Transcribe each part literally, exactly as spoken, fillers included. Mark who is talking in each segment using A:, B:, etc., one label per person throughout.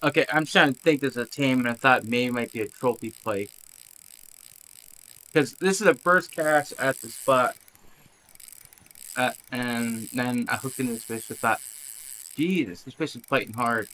A: Okay, I'm trying to think this is a tame, and I thought maybe it might be a trophy plate. Because this is the first cast at the spot. Uh, and then I hooked into this fish. I thought, Jesus, this fish is fighting hard.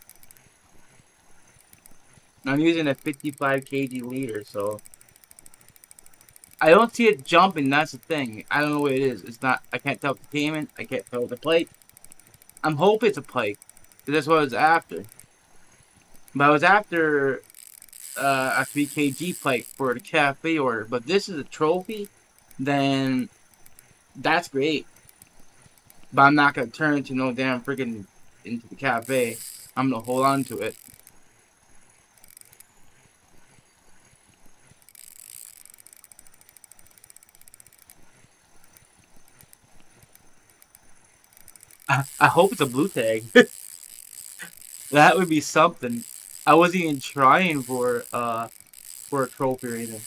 A: And I'm using a fifty-five kilogram leader, so I don't see it jumping. That's the thing. I don't know what it is. It's not. I can't tell if it's taming. I can't tell if it's a plate. I'm hoping it's a plate. That's what I was after. But I was after uh, a three kilogram plate for the cafe order. But this is a trophy. Then that's great. But I'm not gonna turn into no damn freaking into the cafe. I'm gonna hold on to it. I, I hope it's a blue tag. That would be something. I wasn't even trying for uh for a trophy or anything.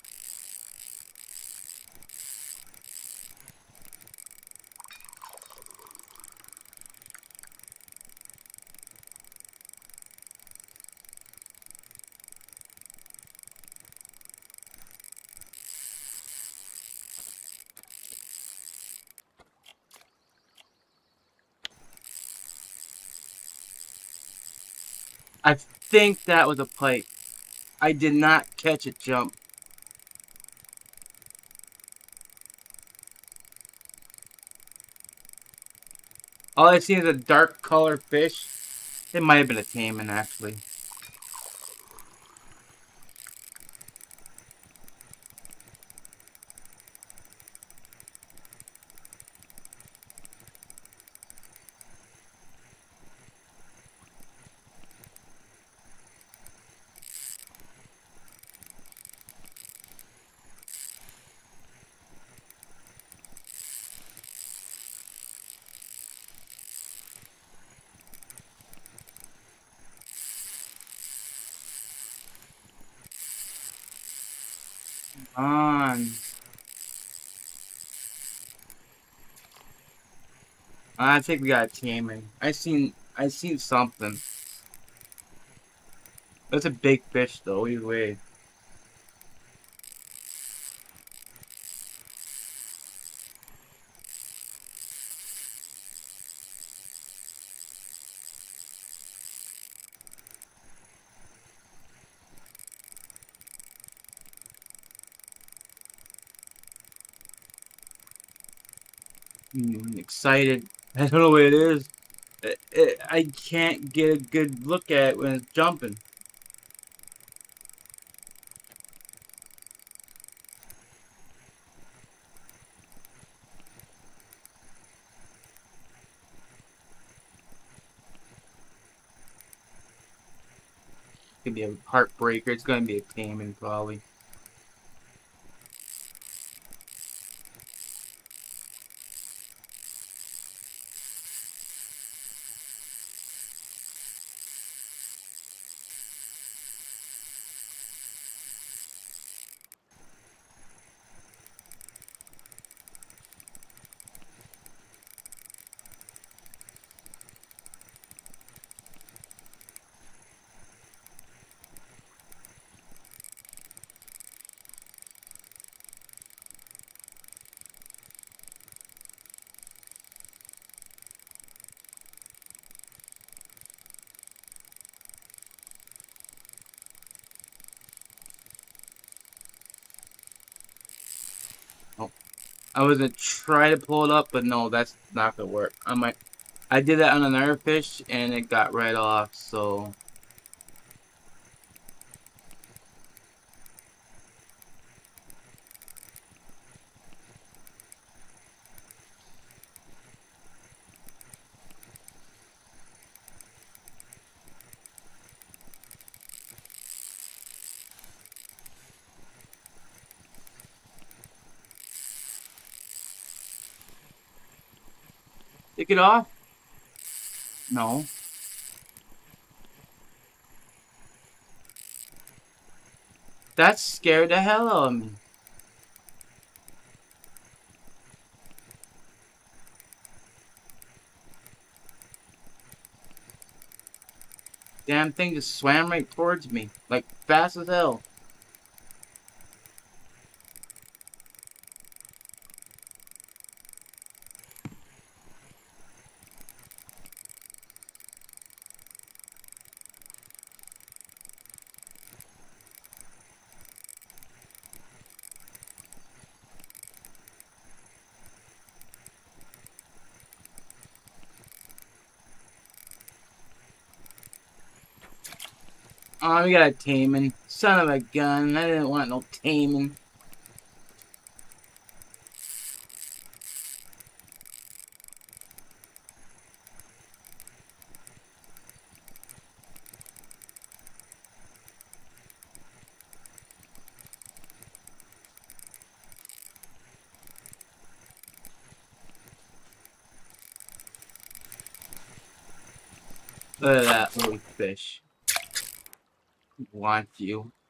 A: I think that was a plate. I did not catch it jump. All I see is a dark colored fish. It might have been a taimen, actually. Come on. I think we got a taimen. I seen I seen something. That's a big fish though, either way. I'm excited. I don't know what it is. It, it, I can't get a good look at it when it's jumping. It's gonna be a heartbreaker. It's gonna be a taimen probably. Oh, I was gonna try to pull it up, but no, that's not gonna work. I might. I did that on another fish, and it got right off. So take it off. No. That scared the hell out of me. Damn thing just swam right towards me. Like, fast as hell. Oh, we got a taming. Son of a gun. I didn't want no taming. Look at that little fish. Want you.